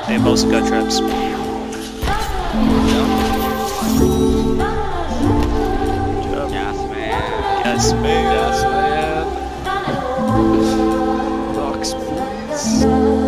They both got traps. Yes, man. Yes, man. Yes, man. Box, please.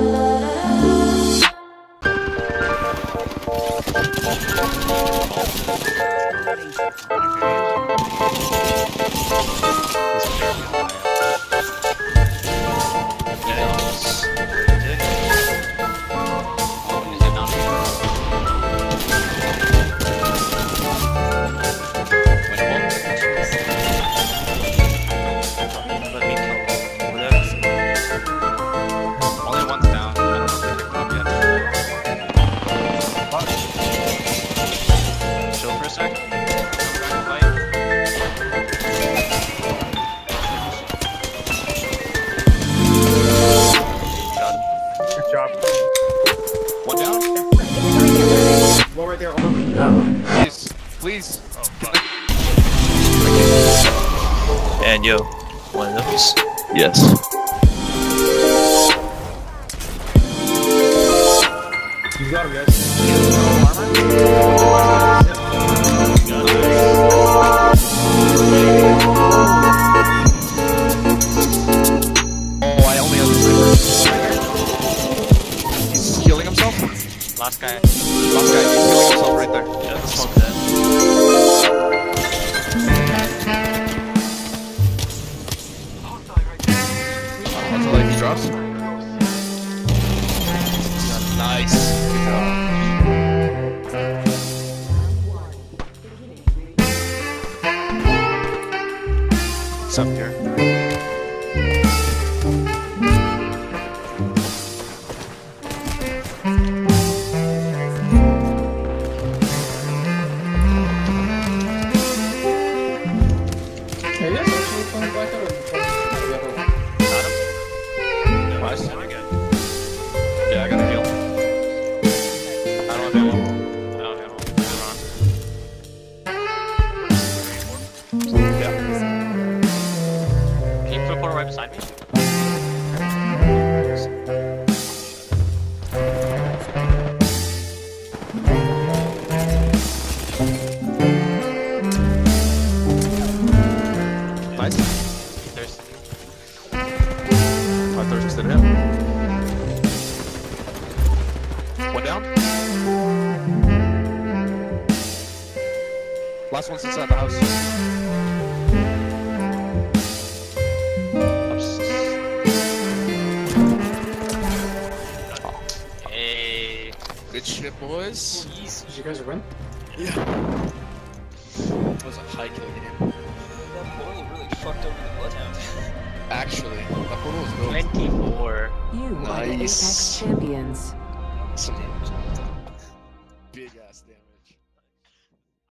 Only one's down. I don't know if they picked him up yet. Chill for a sec. Good job. One down. One right there. Please, please. And yo, one of those. Yes. You got him, guys. Oh, I only have the sniper. He's healing himself. Last guy. He's healing himself right there. Yeah, the smoke dead. Until like he drops. Nice. Good job. What's up here? Hey, yes, actually playing Black Out. Got him. No, Nice. I'm again. Yeah, I got a heal. I don't have ammo. I don't have ammo. Yeah. Can you put a corner right beside me? Nice. There's My thirst instead of him. One down. Last one's inside the house. Hey. Good shit, boys. Did you guys win? Yeah. That was a high kill game. That portal really fucked over the Bloodhound. Actually, that portal was built. 24. You are the Nice. Apex champions. Some